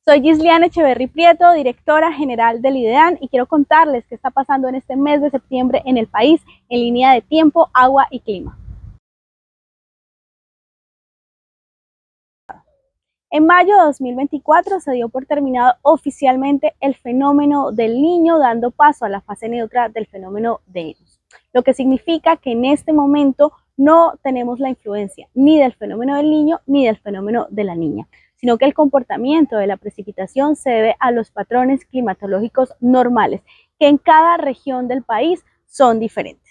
Soy Gisliana Echeverry Prieto, directora general del IDEAN, y quiero contarles qué está pasando en este mes de septiembre en el país en línea de tiempo, agua y clima. En mayo de 2024 se dio por terminado oficialmente el fenómeno del Niño, dando paso a la fase neutra del fenómeno de Enos, lo que significa que en este momento no tenemos la influencia ni del fenómeno del Niño ni del fenómeno de la Niña, sino que el comportamiento de la precipitación se debe a los patrones climatológicos normales, que en cada región del país son diferentes.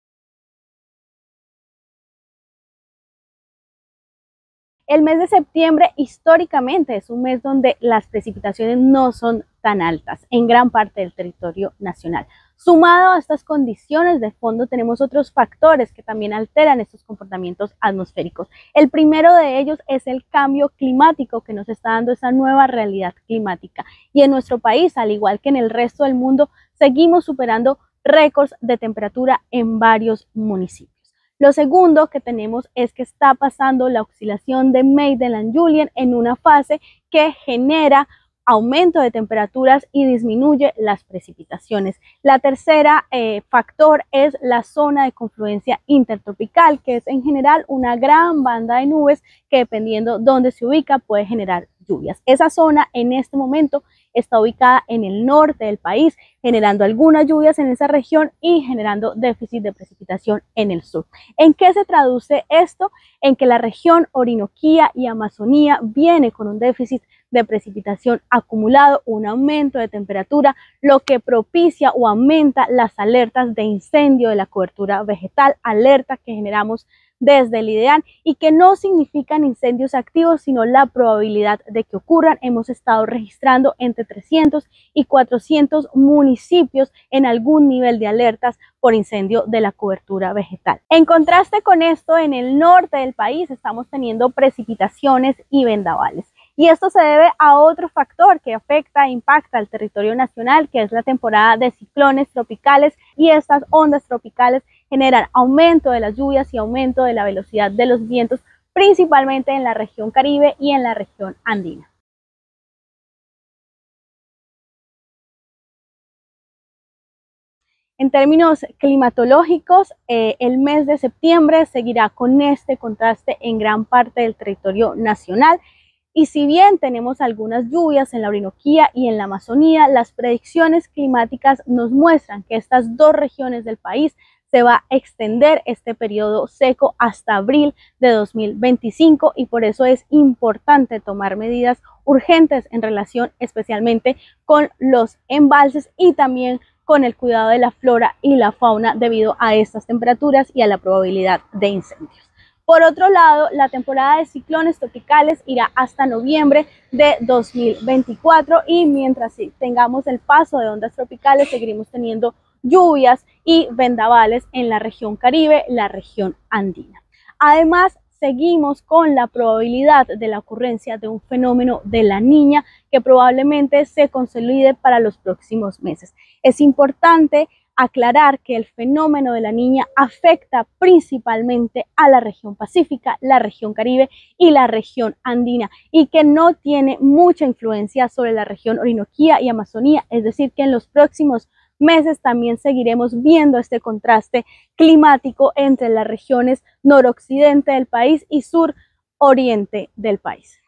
El mes de septiembre históricamente es un mes donde las precipitaciones no son tan altas en gran parte del territorio nacional. Sumado a estas condiciones de fondo tenemos otros factores que también alteran estos comportamientos atmosféricos. El primero de ellos es el cambio climático que nos está dando esa nueva realidad climática. Y en nuestro país, al igual que en el resto del mundo, seguimos superando récords de temperatura en varios municipios. Lo segundo que tenemos es que está pasando la oscilación de Magellan-Julian en una fase que genera aumento de temperaturas y disminuye las precipitaciones. La tercera factor es la zona de confluencia intertropical, que es en general una gran banda de nubes que dependiendo dónde se ubica puede generar lluvias. Esa zona en este momento está ubicada en el norte del país, generando algunas lluvias en esa región y generando déficit de precipitación en el sur. ¿En qué se traduce esto? En que la región Orinoquía y Amazonía viene con un déficit de precipitación acumulado, un aumento de temperatura, lo que propicia o aumenta las alertas de incendio de la cobertura vegetal, alertas que generamos desde el IDEAN y que no significan incendios activos, sino la probabilidad de que ocurran. Hemos estado registrando entre 300 y 400 municipios en algún nivel de alertas por incendio de la cobertura vegetal. En contraste con esto, en el norte del país estamos teniendo precipitaciones y vendavales. Y esto se debe a otro factor que afecta e impacta al territorio nacional, que es la temporada de ciclones tropicales, y estas ondas tropicales generan aumento de las lluvias y aumento de la velocidad de los vientos, principalmente en la región Caribe y en la región andina. En términos climatológicos, el mes de septiembre seguirá con este contraste en gran parte del territorio nacional. Y si bien tenemos algunas lluvias en la Orinoquía y en la Amazonía, las predicciones climáticas nos muestran que estas dos regiones del país se va a extender este periodo seco hasta abril de 2025 y por eso es importante tomar medidas urgentes en relación especialmente con los embalses y también con el cuidado de la flora y la fauna debido a estas temperaturas y a la probabilidad de incendios. Por otro lado, la temporada de ciclones tropicales irá hasta noviembre de 2024 y mientras tengamos el paso de ondas tropicales seguiremos teniendo lluvias y vendavales en la región Caribe, la región andina. Además, seguimos con la probabilidad de la ocurrencia de un fenómeno de la Niña que probablemente se consolide para los próximos meses. Es importante aclarar que el fenómeno de la Niña afecta principalmente a la región pacífica, la región Caribe y la región andina y que no tiene mucha influencia sobre la región Orinoquía y Amazonía, es decir que en los próximos meses también seguiremos viendo este contraste climático entre las regiones noroccidente del país y suroriente del país.